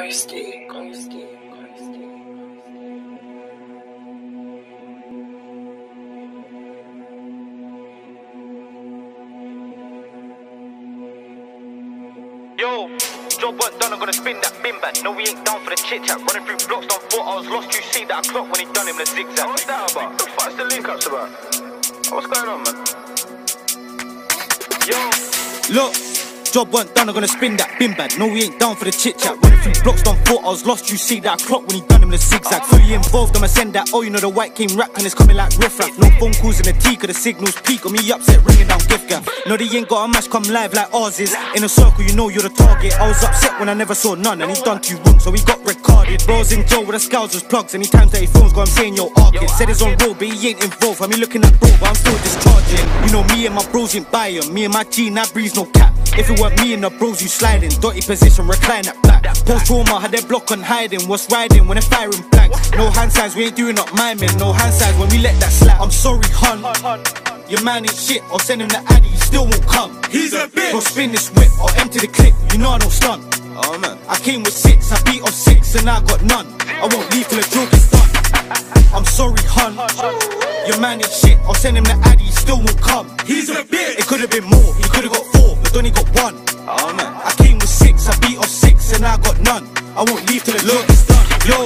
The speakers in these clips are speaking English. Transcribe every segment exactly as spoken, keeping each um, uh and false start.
Ghosty, ghosty, ghosty. Yo, job weren't done, I'm gonna spin that bin back. No, we ain't down for the chit chat. Running through blocks, don't thought I was lost. You see that I clocked when he done him the zigzag. What's that about? What the fuck's the link ups about? What's going on, man? Yo, Look, job weren't done, I'm gonna spin that bin bag. No, we ain't down for the chit chat. Running through blocks, don't thought I was lost. You see that I clocked when he done him the zigzag. Fully involved, I'ma send that. Oh, you know the white came rap and it's coming like riff raff. No phone calls in the tea, cause the signals peak. Got me upset, ringing down gift gap. No, they ain't got a match come live like ours is. In a circle, you know you're the target. I was upset when I never saw none, and he done two wrong, so he got recorded. Bros in jail with the scouts as plugs. Any times that he films, got him saying yo, Arcade. Said he's on road, but he ain't involved. I mean, looking at bro, but I'm still discharging. You know, me and my bros ain't buy him. Me and my G, that breeze no cap. If it weren't me and the bros, you sliding. Dotty position, recline that back. Post trauma, had their block on hiding. What's riding when they're firing blanks? No hand size, we ain't doing up miming. No hand size when we let that slap. I'm sorry, hun. Your man ain't shit, or send him the addy, he still won't come. He's a bitch. Bro, spin this whip, or empty the clip. You know I don't stun. Oh, man. I came with six, I beat off six, and I got none. I won't leave till the joke is done. I'm sorry, hun. Your man ain't shit, or send him the addy, he still won't come. He's a bitch. It could've been more, he could've got four, but only got one. Oh, man. I came with six, I beat off six, and I got none. I won't leave till the joke is done. Yo.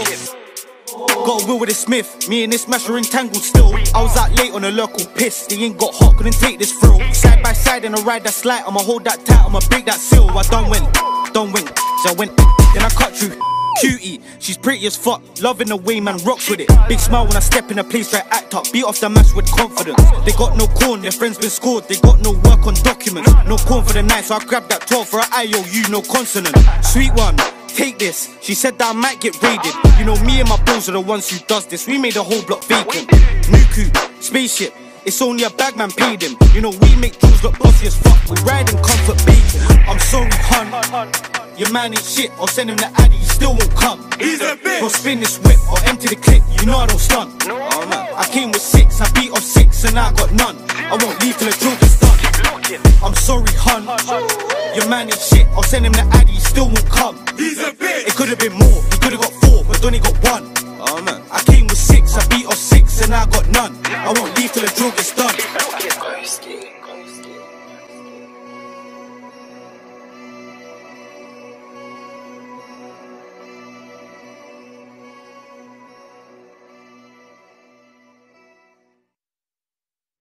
Got a will with a Smith, me and this smash are entangled still. I was out late on a local piss, they ain't got hot, couldn't take this thrill. Side by side in a ride that's light, I'ma hold that tight, I'ma break that seal. I done went, done went, so I went, then I cut through. Cutie, she's pretty as fuck, loving the way man rocks with it. Big smile when I step in a place where I act up, beat off the match with confidence. They got no corn, their friends been scored, they got no work on documents. No corn for the night, so I grabbed that twelve for an I O U, no consonant. Sweet one, take this, she said that I might get raided. You know me and my bros are the ones who does this, we made the whole block vacant. Nuku, spaceship, it's only a bag man paid him. You know we make dudes look bossy as fuck, we ride in comfort bacon. I'm sorry, hun, your man ain't shit, or send him the addy, he still won't come. He's a bitch. Bro, spin this whip, or empty the clip, you know I don't stun. Oh, man. I came with six, I beat off six, and I got none. I won't leave till the joke is done. I'm sorry, hun, your man ain't shit, or send him the addy, he still won't come. He's a bitch. It could've been more, he could've got four, but only got one. Oh, man. I came with six, I beat off six, and I got none. I won't leave till the joke is done.